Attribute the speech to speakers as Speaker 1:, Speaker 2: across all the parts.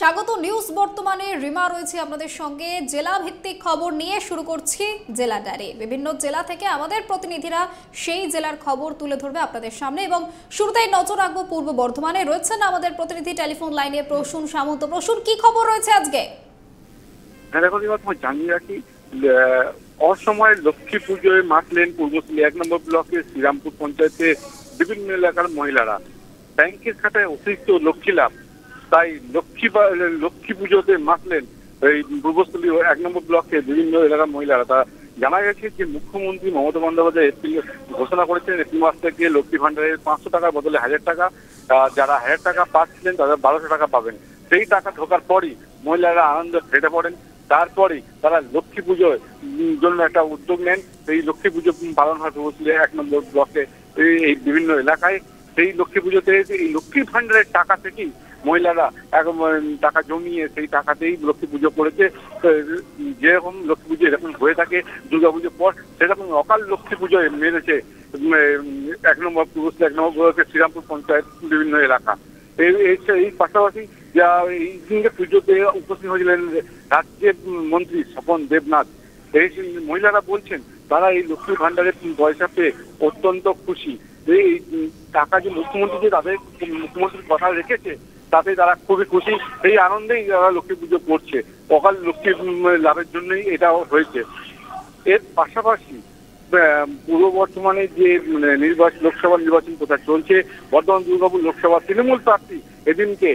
Speaker 1: স্বাগত নিউজ বর্তমানে রিমা রয়েছে আপনাদের সঙ্গে। জেলা ভিত্তিক খবর নিয়ে শুরু করছি জেলা ডায়েরি। বিভিন্ন জেলা থেকে আমাদের প্রতিনিধিরা সেই জেলার খবর তুলে ধরবে আপনাদের সামনে এবং শুরুতেই নজর রাখবো পূর্ব বর্ধমানে। রয়েছেন আমাদের প্রতিনিধি টেলিফোন লাইনে প্রসূন সামন্ত। প্রসূন, কি খবর রয়েছে আজকে?
Speaker 2: দেখো তোমায় জানিয়ে রাখি, অসময়ে লক্ষ্মী পুজোয় মাতলেন পূর্বশলী 1 নম্বর ব্লকের শ্রীরামপুর পঞ্চায়েতে বিভিন্ন এলাকার মহিলারা। ব্যাংকের খাতায় অতিরিক্ত লক্ষ্মী লাভ, তাই লক্ষ্মী পুজোতে মাতলেন এই পূর্বশলী 1 নম্বর ব্লকের বিভিন্ন এলাকার মহিলারা। তা জানা গেছে যে মুখ্যমন্ত্রী মমতা বন্দ্যোপাধ্যায় ঘোষণা করেছেন এপ্রিল মাস থেকে লক্ষ্মী ভান্ডারের 500 টাকার বদলে 1000 টাকা, যারা 1000 টাকা পাচ্ছিলেন তাদের 1200 টাকা পাবেন। সেই টাকা ঢোকার পরই মহিলারা আনন্দে ফেটে পড়েন। তারপরে তারা লক্ষ্মী পুজোর জন্য একটা উদ্যোগ নেন। এই লক্ষ্মী পুজো পালন হয় পূর্বশলী 1 নম্বর ব্লকে এই বিভিন্ন এলাকায়। সেই লক্ষ্মী পুজোতে এই লক্ষ্মী ভান্ডারের টাকা থেকেই মহিলারা টাকা জমিয়ে সেই টাকাতেই লক্ষ্মী পুজো করেছে। যেরকম লক্ষ্মী পুজো এরকম হয়ে থাকে দুর্গাপুজোর পর, সেরকম অকাল লক্ষ্মী পুজোয় মেরেছে 1 নম্বর পূর্বশলী 1 নম্বর ব্লকের শ্রীরামপুর পঞ্চায়েত বিভিন্ন এলাকা। এই পাশাপাশি যা এই দিনকে পুজোতে উপস্থিত হয়েছিলেন রাজ্যের মন্ত্রী স্বপন দেবনাথ। এই মহিলারা বলছেন তারা এই লক্ষ্মী ভান্ডারের পয়সা পেয়ে অত্যন্ত খুশি। এই টাকা যে মুখ্যমন্ত্রী মুখ্যমন্ত্রীর কথা রেখেছে তাতে তারা খুবই খুশি। এই আনন্দেই তারা লক্ষ্মী পুজো করছে। অকাল লক্ষ্মী লাভের জন্যই এটা হয়েছে। এর পাশাপাশি পূর্ব বর্ধমানে যে লোকসভা নির্বাচন প্রচার চলছে, বর্ধমান দুর্গাপুর লোকসভা তৃণমূল প্রার্থী এদিনকে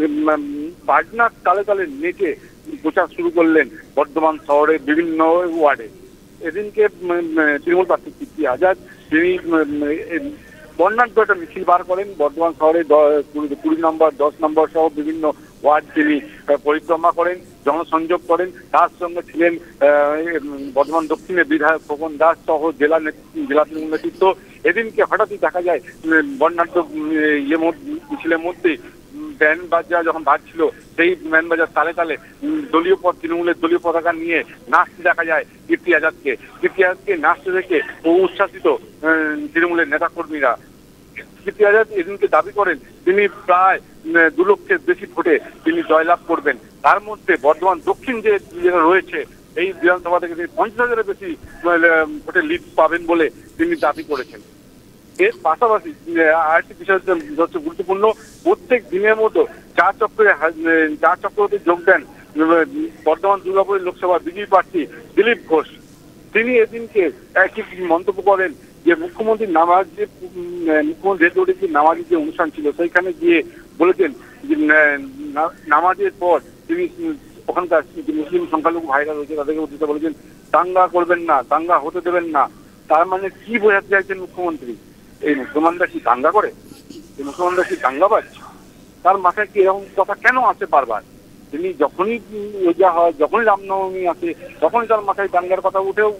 Speaker 2: বাজনার তালে তালে নেচে প্রচার শুরু করলেন বর্ধমান শহরের বিভিন্ন ওয়ার্ডে। এদিনকে তৃণমূল প্রার্থী কীর্তি আজাদ তিনি বর্ণাঢ্য একটা মিছিল বার করেন। বর্ধমান শহরে 20 নম্বর 10 নম্বর সহ বিভিন্ন ওয়ার্ড তিনি পরিক্রমা করেন, জনসংযোগ করেন। তার সঙ্গে ছিলেন বর্ধমান দক্ষিণের বিধায়ক খোকন দাস সহ জেলা তৃণমূল নেতৃত্ব। এদিনকে হঠাৎই দেখা যায় বর্ণাঢ্য মিছিলের মধ্যে ব্যান্ড বাজা যখন বাজছিল, সেই ব্যান্ড বাজার তালে তালে তৃণমূলের দলীয় পতাকা নিয়ে নাচতে দেখা যায় কীর্তি আজাদকে নাচতে দেখে উচ্ছ্বাসিত তৃণমূলের নেতাকর্মীরা। কীর্তি আজাদ এদিনকে দাবি করেন তিনি প্রায় 2 লক্ষের বেশি ভোটে তিনি জয়লাভ করবেন। তার মধ্যে বর্ধমান দক্ষিণ যে রয়েছে এই বিধানসভা থেকে তিনি 50,000-এর বেশি ভোটে লিড পাবেন বলে তিনি দাবি করেছেন। এর পাশাপাশি আরেকটি বিষয় হচ্ছে গুরুত্বপূর্ণ, প্রত্যেক দিনের মতো চার চক্রতে যোগ দেন বর্ধমান দুর্গাপুরের লোকসভা বিজেপি প্রার্থী দিলীপ ঘোষ। তিনি এদিনকে একটি মন্তব্য করেন যে মুখ্যমন্ত্রী মুখ্যমন্ত্রী নামাজের যে অনুষ্ঠান ছিল সেইখানে গিয়ে বলেছেন যে নামাজের পর তিনি ওখানকার মুসলিম সংখ্যালঘু ভাইরা রয়েছে তাদেরকে উদ্দেশ্যে বলেছেন দাঙ্গা করবেন না, দাঙ্গা হতে দেবেন না। তার মানে কি বোঝাতে চাইছেন মুখ্যমন্ত্রী? এই মুসলমানরা কি দাঙ্গা করে? এই মুসলমানরা কি দাঙ্গাবাজ? তার মাথায় কি এরকম কথা কেন আসে বারবার? তিনি যখনই রোজা হয়, যখনই রামনবমী আসে, তখনই তার মাথায় দাঙ্গার কথা উঠে।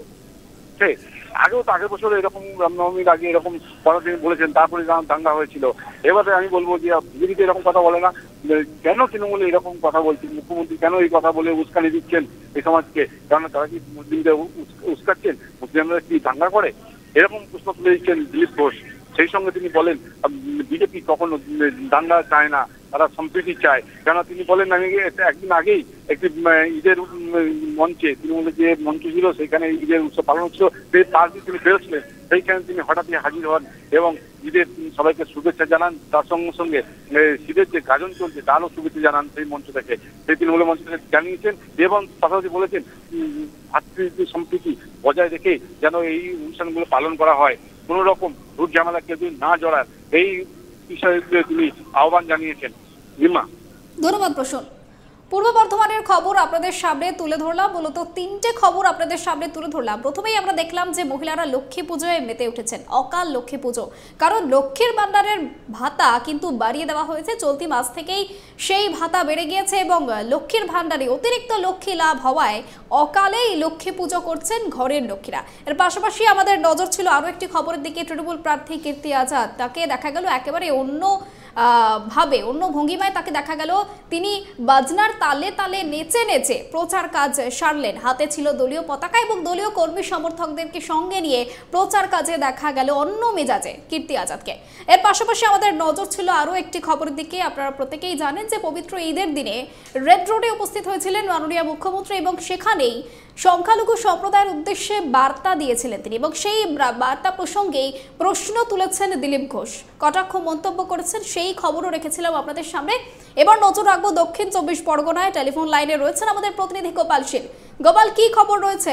Speaker 2: আগের বছর এরকম রামনবমীর আগে এরকম কথা তিনি বলেছেন, তারপরে দাঙ্গা হয়েছিল। এবারে আমি বলবো যে বিজেপিতে এরকম কথা বলে না, কেন তৃণমূলে এরকম কথা বলছেন? মুখ্যমন্ত্রী কেন এই কথা বলে উস্কানি দিচ্ছেন এই সমাজকে? কারণ তারা কি মুসলিমদের উস্কাচ্ছেন? মুসলিমরা কি দাঙ্গা করে? এরকম প্রশ্ন তুলে দিচ্ছেন দিলীপ ঘোষ। সেই সঙ্গে তিনি বলেন বিজেপি কখনো দাঙ্গা চায় না, তারা সম্প্রীতি চায়। কেন তিনি বলেন আমি একদিন আগেই একটি ঈদের মঞ্চে তৃণমূলের যে মঞ্চ ছিল সেখানে ঈদের উৎসব পালন হচ্ছিল, তার দিন তিনি বেরোচ্ছিলেন, সেইখানে তিনি হঠাৎই হাজির হন এবং ঈদের সবাইকে শুভেচ্ছা জানান। তার সঙ্গে সঙ্গে শীতের যে গাজন চলছে তারও শুভেচ্ছা জানান সেই মঞ্চ থেকে, সেই তৃণমূলের মঞ্চ থেকে জানিয়েছেন এবং পাশাপাশি বলেছেন ভাতৃ সম্প্রীতি বজায় রেখে যেন এই অনুষ্ঠানগুলো পালন করা হয়, কোনো রকম ভোট ঝামেলা কেউ না জড়ায় এই বিষয়ে তিনি আহ্বান জানিয়েছেন।
Speaker 1: ধন্যবাদ প্রসূন। পূর্ব বর্ধমানের খবর আপনাদের সামনে তুলে ধরলাম। মূলত 3টে খবর আপনাদের সামনে তুলে ধরলাম। প্রথমেই আমরা দেখলাম যে মহিলারা লক্ষ্মী পুজোয় মেতে উঠেছেন, অকাল লক্ষ্মী পুজো। কারণ লক্ষ্মীর ভান্ডারের ভাতা কিন্তু বাড়িয়ে দেওয়া হয়েছে, চলতি মাস থেকেই সেই ভাতা বেড়ে গিয়েছে এবং লক্ষ্মীর ভান্ডারে অতিরিক্ত লক্ষ্মী লাভ হওয়ায় অকালেই লক্ষ্মী পুজো করছেন ঘরের লক্ষ্মীরা। এর পাশাপাশি আমাদের নজর ছিল আরও একটি খবরের দিকে। তৃণমূল প্রার্থী কীর্তি আজাদ, তাকে দেখা গেল একেবারে অন্য ভাবে অন্য ভঙ্গিমায় তাকে দেখা গেল তিনি বাজনার তালে তালে নেচে নেচে প্রচার কাজ সারলেন। হাতে ছিল দলীয় পতাকা এবং দলীয় কর্মী সমর্থকদেরকে সঙ্গে নিয়ে প্রচার কাজে দেখা গেল অন্য মেজাজে কীর্তি আজাদকে। এর পাশাপাশি আমাদের নজর ছিল আরও একটি খবরের দিকে। আপনারা প্রত্যেকেই জানেন যে পবিত্র ঈদের দিনে রেড রোডে উপস্থিত হয়েছিলেন মাননীয় মুখ্যমন্ত্রী এবং সেখানেই সংখ্যালঘু সম্প্রদায়ের উদ্দেশ্যে বার্তা দিয়েছিলেন তিনি এবং সেই বার্তা প্রসঙ্গেই প্রশ্ন তুলেছেন দিলীপ ঘোষ, কটাক্ষ মন্তব্য করেছেন, সেই খবরও রেখেছিলাম আপনাদের সামনে। এবার নজর রাখবো দক্ষিণ 24 পরগনায়। টেলিফোন লাইনে রয়েছেন আমাদের প্রতিনিধি গোপাল শীল। গোপাল, কি খবর রয়েছে?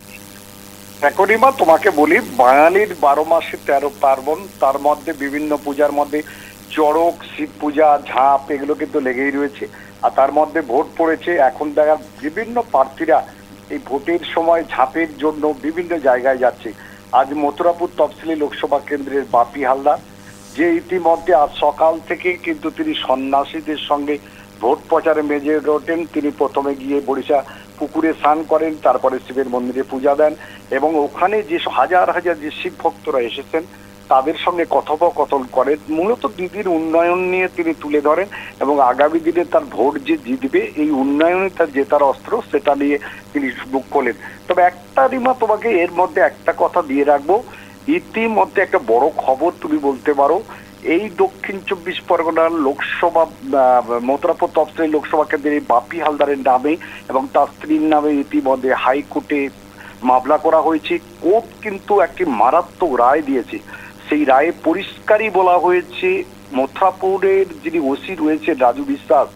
Speaker 3: রিমা, তোমাকে বলি, বাঙালির 12 মাসে 13 পার্বণ, তার মধ্যে বিভিন্ন পূজার মধ্যে চড়ক, শিব পূজা, ঝাঁপ এগুলো কিন্তু লেগেই রয়েছে। আর তার মধ্যে ভোট পড়েছে। এখন দেখা বিভিন্ন প্রার্থীরা এই ভোটের সময় ঝাঁপের জন্য বিভিন্ন জায়গায় যাচ্ছে। আজ মথুরাপুর তফসিলি লোকসভা কেন্দ্রের বাপি হালদার, যে ইতিমধ্যে আজ সকাল থেকে কিন্তু তিনি সন্ন্যাসীদের সঙ্গে ভোট প্রচারে মেজে ওঠেন। তিনি প্রথমে গিয়ে বরিশা পুকুরে স্নান করেন, তারপরে শিবের মন্দিরে পূজা দেন এবং ওখানে যে হাজার হাজার যে শিব ভক্তরা এসেছেন তাদের সঙ্গে কথোপকথন করেন। মূলত দিদির উন্নয়ন নিয়ে তিনি তুলে ধরেন এবং আগামী দিনে তার ভোট যে জিতবে এই উন্নয়নে তার জেতার অস্ত্র সেটা নিয়ে তিনি মুখ খোলেন। তবে একটা রিমা, তোমাকে এর মধ্যে একটা কথা দিয়ে রাখবো, ইতিমধ্যে একটা বড় খবর তুমি বলতে পারো। এই দক্ষিণ 24 পরগনার লোকসভা মথুরাপুর তফসিলি লোকসভা কেন্দ্রের বাপি হালদারের নামে এবং তার স্ত্রীর নামে ইতিমধ্যে হাইকোর্টে মামলা করা হয়েছে। কোর্ট কিন্তু একটি মারাত্মক রায় দিয়েছে। সেই রায়ে পরিষ্কারই বলা হয়েছে, মথুরাপুরের যিনি ওসি রয়েছে রাজু বিশ্বাস,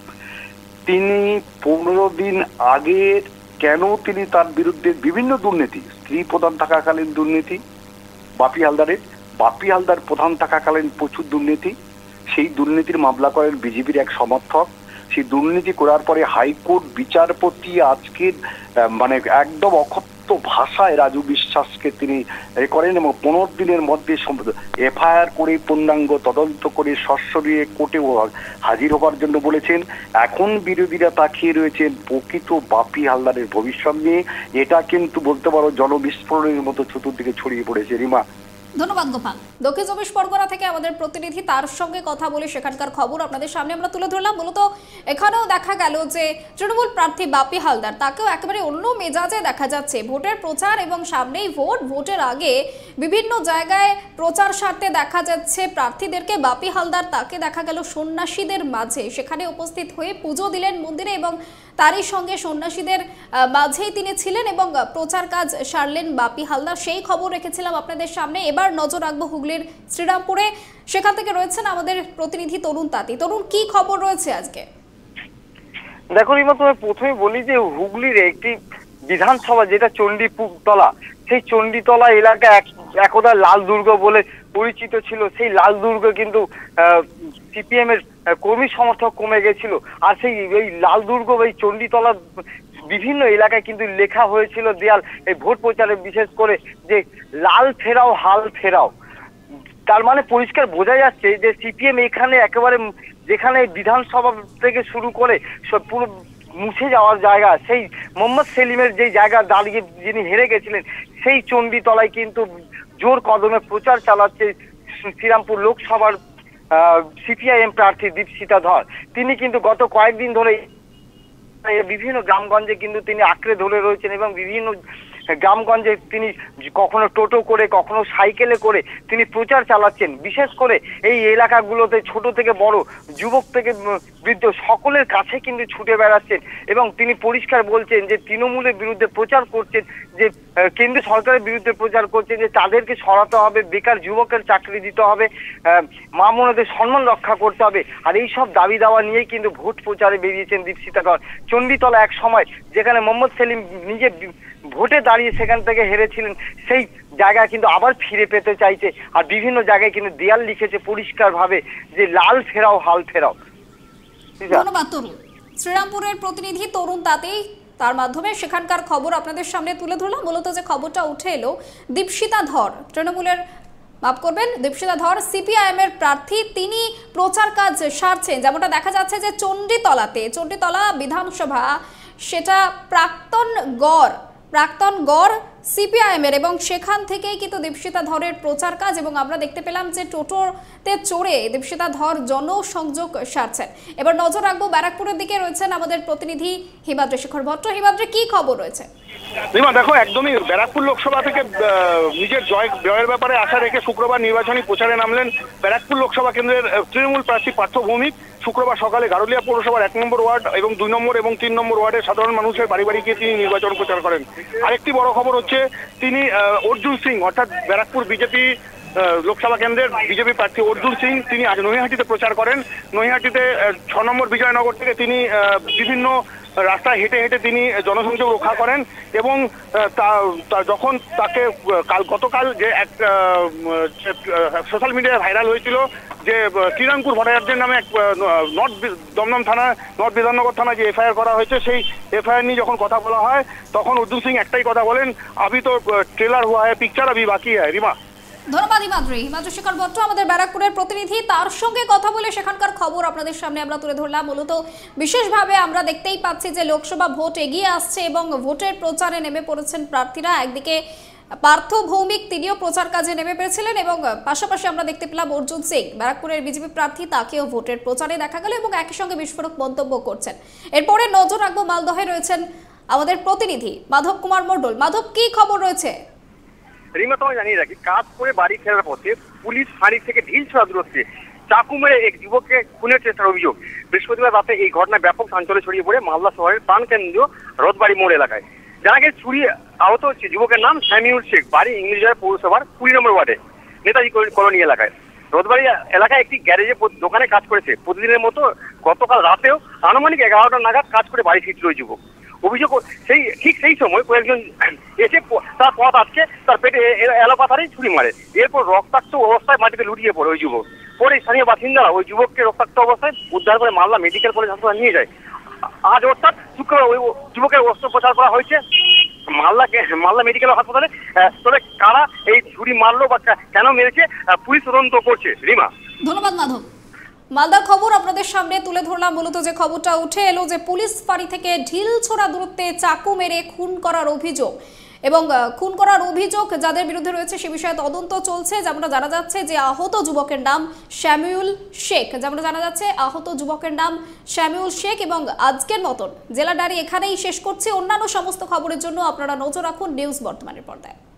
Speaker 3: তিনি 15 দিন আগে কেন তিনি তার বিরুদ্ধে বিভিন্ন দুর্নীতি, স্ত্রী প্রধান থাকাকালীন দুর্নীতি বাপি হালদার প্রধান থাকাকালীন প্রচুর দুর্নীতি, সেই দুর্নীতির মামলা করেন বিজেপির এক সমর্থক। সেই দুর্নীতি করার পরে হাইকোর্ট বিচারপতি আজকের মানে একদম অকথ্য ভাষায় রাজু বিশ্বাসকে তিনি করেন এবং 15 দিনের মধ্যে এফআইআর করে পূর্ণাঙ্গ তদন্ত করে সশরীরে কোর্টে হাজির হবার জন্য বলেছেন। এখন বিরোধীরা তাকিয়ে রয়েছেন প্রকৃত বাপি হালদারের ভবিষ্যৎ নিয়ে। এটা কিন্তু বলতে পারো জনবিস্ফোরণের মতো চতুর্দিকে ছড়িয়ে পড়েছে। রিমা,
Speaker 1: ধন্যবাদ গোপাল। দক্ষিণ 24 পরগনা থেকে আমাদের প্রতিনিধি, তার সঙ্গে কথা বলে সেখানকার খবর আপনাদের সামনে আমরা তুলে ধরলাম। মূলত এখানেও দেখা গেল যে তৃণমূল প্রার্থী বাপি হালদার, তাকেও একেবারে অন্য মেজাজে দেখা যাচ্ছে। ভোটের প্রচার এবং সামনেই ভোটের আগে বিভিন্ন জায়গায় প্রচার সারতে দেখা যাচ্ছে প্রার্থীদেরকে। বাপি হালদার, তাকে দেখা গেল সন্ন্যাসীদের মাঝে সেখানে উপস্থিত হয়ে পুজো দিলেন মন্দিরে এবং তারই সঙ্গে সন্ন্যাসীদের মাঝেই তিনি ছিলেন এবং প্রচার কাজ সারলেন বাপি হালদার। সেই খবর রেখেছিলাম আপনাদের সামনে। এবার নজর রাখবো হুগলির শ্রীরামপুরে। সেখান থেকে রয়েছেন আমাদের প্রতিনিধি তরুণ তাঁতি। তরুণ, কি খবর রয়েছে আজকে?
Speaker 4: দেখো রিমা, তুমি প্রথমে বলি যে হুগলির একটি বিধানসভা যেটা চণ্ডীতলা, সেই চণ্ডীতলা এলাকা একদা লাল দুর্গ বলে পরিচিত ছিল। সেই লাল দুর্গ কিন্তু সিপিএম এর কর্মী সমর্থক কমে গেছিল। আর সেই এই লাল দুর্গ, এই চণ্ডীতলা বিভিন্ন এলাকায় কিন্তু লেখা হয়েছিল দেয়াল, এই ভোট প্রচারে বিশেষ করে, যে লাল ফেরাও হাল ফেরাও। তার মানে পরিষ্কার বোঝা যাচ্ছে যে সিপিএম এখানে একেবারে যেখানে বিধানসভা থেকে শুরু করে সব পুরো মুছে যাওয়ার জায়গা, সেই মোহাম্মদ সেলিমের যে জায়গা দাঁড়িয়ে যিনি হেরে গেছিলেন, সেই চণ্ডীতলায় কিন্তু জোর কদমে প্রচার চালাচ্ছে শ্রীরামপুর লোকসভার সিপিআইএম প্রার্থী দীপশিতা ধর। তিনি কিন্তু গত কয়েকদিন ধরে বিভিন্ন গ্রামগঞ্জে কিন্তু তিনি আঁকড়ে ধরে রয়েছেন এবং বিভিন্ন গ্রামগঞ্জে তিনি কখনো টোটো করে কখনো সাইকেলে করে তিনি প্রচার চালাচ্ছেন। বিশেষ করে এই এলাকাগুলোতে ছোট থেকে বড়, যুবক থেকে বৃদ্ধ সকলের কাছে কিন্তু ছুটে বেড়াচ্ছেন এবং তিনি পরিষ্কার বলছেন যে তৃণমূলের বিরুদ্ধে প্রচার করছেন, যে কেন্দ্র সরকারের বিরুদ্ধে প্রচার করছেন, যে তাদেরকে সরাতে হবে, বেকার যুবকের চাকরি দিতে হবে, মা বোনদের সম্মান রক্ষা করতে হবে। আর এই সব দাবি দাওয়া নিয়েই কিন্তু ভোট প্রচারে বেরিয়েছেন দীপশিতা ধর। চণ্ডীতলা এক সময় যেখানে মোহাম্মদ সেলিম নিজে ভোটে দাঁড়িয়ে সেখান থেকে হেরেছিলেন, সেই জায়গায় কিন্তু আবার ফিরে পেতে চাইছে। আর বিভিন্ন জায়গায় কিন্তু দেয়াল লিখেছে পরিষ্কার ভাবে যে লাল ফেরাও হাল ফেরাও।
Speaker 1: ধন্যবাদ তরুণ। শ্রীরামপুরের প্রতিনিধি তরুণ তাঁতি, তার মাধ্যমে সেখানকার খবর আপনাদের সামনে তুলে ধরলাম। মূলত যে খবরটা উঠে এলো, দীপশিতা ধর তৃণমূলের, মাফ করবেন, দীপশিতা ধর সিপিআইএম এর প্রার্থী, তিনি প্রচার কাজ সারছেন। যেমনটা দেখা যাচ্ছে যে চণ্ডীতলা বিধানসভা, সেটা প্রাক্তন গড় সিপিআইএম এর, এবং সেখান থেকেই কিন্তু দীপশিতা ধরের প্রচার কাজ। এবং আমরা দেখতে পেলাম যে টোটোতে চড়ে দীপশিতা ধর জনসংযোগ সারছেন। এবার নজর রাখবো ব্যারাকপুরের দিকে, রয়েছেন আমাদের প্রতিনিধি হিমাদ্রি শেখর ভট্ট। হিমাদ্রি, কি খবর রয়েছে?
Speaker 5: দেখো, একদমই ব্যারাকপুর লোকসভা থেকে নিজের জয়ের ব্যাপারে আশা রেখে শুক্রবার নির্বাচনী প্রচারে নামলেন ব্যারাকপুর লোকসভা কেন্দ্রের তৃণমূল প্রার্থী পার্থ ভৌমিক। শুক্রবার সকালে গারুলিয়া পৌরসভার 1 নম্বর ওয়ার্ড এবং 2 নম্বর এবং 3 নম্বর ওয়ার্ডের সাধারণ মানুষের বাড়ি বাড়ি গিয়ে তিনি নির্বাচন প্রচার করেন। আরেকটি বড় খবর হচ্ছে, তিনি অর্জুন সিং অর্থাৎ ব্যারাকপুর বিজেপি লোকসভা কেন্দ্রের বিজেপি প্রার্থী অর্জুন সিং, তিনি আজ নৈহাটিতে প্রচার করেন। নৈহাটিতে 6 নম্বর বিজয়নগর থেকে তিনি বিভিন্ন রাস্তায় হেঁটে হেঁটে তিনি জনসংযোগ রক্ষা করেন। এবং যখন তাকে গতকাল যে এক সোশ্যাল মিডিয়ায় ভাইরাল হয়েছিল যে শ্রীরামপুর ভট্টাচার্যের নামে এক নর্থ দমদম থানা, নর্থ বিধাননগর থানায় যে এফআইআর করা হয়েছে, সেই এফআইআর নিয়ে যখন কথা বলা হয় তখন অর্জুন সিং একটাই কথা বলেন, আবি তো ট্রেলার হুয়া হ্যায়, পিকচার আবি বাকি হ্যায়। রিমা,
Speaker 1: ধন্যবাদ হিমাদ্রি শেখর ভট্ট, আমাদের ব্যারাকপুরের প্রতিনিধি। তার সঙ্গে কথা বলে সেখানকার খবর আপনাদের সামনে আমরা তুলে ধরলাম। মূলত বিশেষভাবে আমরা দেখতেই পাচ্ছি যে লোকসভা ভোট এগিয়ে আসছে এবং ভোটের প্রচারে নেমে পড়েছেন প্রার্থীরা। একদিকে পার্থ ভৌমিক, তিনিও প্রচার কাজে নেমে পড়েছিলেন, এবং পাশাপাশি আমরা দেখতে পেলাম অর্জুন সিং, ব্যারাকপুরের বিজেপি প্রার্থী, তাকেও ভোটের প্রচারে দেখা গেল এবং একই সঙ্গে বিস্ফোরক মন্তব্য করছেন। এরপরে নজর রাখবো মালদহে, রয়েছেন আমাদের প্রতিনিধি মাধব কুমার মণ্ডল। মাধব, কি খবর রয়েছে?
Speaker 4: রিমা, তোমায় জানিয়ে রাখি, কাজ করে বাড়ি ফেরার পথে পুলিশ ফাঁড়ি থেকে ঢিল ছোড়া দূরত্বে চাকু মেরে এক যুবককে খুনের চেষ্টার অভিযোগ। বৃহস্পতিবার রাতে এই ঘটনায় ব্যাপক চাঞ্চল্য ছড়িয়ে পড়ে মালদা শহরের প্রাণকেন্দ্র রথবাড়ি মোড় এলাকায়। জানা গেছে, ছুরি আহত হচ্ছে যুবকের নাম শামিউল শেখ, বাড়ি ইংলিশবাজার পৌরসভার 20 নম্বর ওয়ার্ডে নেতাজি কলোনি এলাকায়। রথবাড়ি এলাকায় একটি গ্যারেজে দোকানে কাজ করেছে। প্রতিদিনের মতো গতকাল রাতেও আনুমানিক 11টা নাগাদ কাজ করে বাড়ি ফিরছিল ওই যুবক। অভিযোগ, সেই সময় কয়েকজন এসে তার পথ আটকে তার পেটে এলোপাথারেই ছুরি মারে। এরপর রক্তাক্ত অবস্থায় মাটিতে লুটিয়ে পড়ে ওই যুবক। পরে স্থানীয় বাসিন্দারা ওই যুবককে রক্তাক্ত অবস্থায় উদ্ধার করে মালদা মেডিকেল কলেজ হাসপাতালে নিয়ে যায়। আজ অর্থাৎ শুক্রবার ওই যুবকের অস্ত্রোপচার করা হয়েছে মালদা মেডিকেল হাসপাতালে। তবে কারা এই ছুরি মারলো বা কেন মেরেছে, পুলিশ তদন্ত করছে। রিমা,
Speaker 1: ধন্যবাদ মাধব। মালদার খবর আপনাদের সামনে তুলে ধরলাম। মূলত যে খবরটা উঠে এলো যে পুলিশ ফাঁড়ি থেকে ঢিল ছোড়া দূরত্বে চাকু মেরে খুন করার অভিযোগ, এবং খুন করার অভিযোগ যাদের বিরুদ্ধে রয়েছে সে বিষয়ে তদন্ত চলছে। যেমনটা জানা যাচ্ছে যে আহত যুবকের নাম শামিউল শেখ, এবং আজকের মতন জেলা ডায়েরি এখানেই শেষ করছে। অন্যান্য সমস্ত খবরের জন্য আপনারা নজর রাখুন নিউজ বর্তমানের পর্দায়।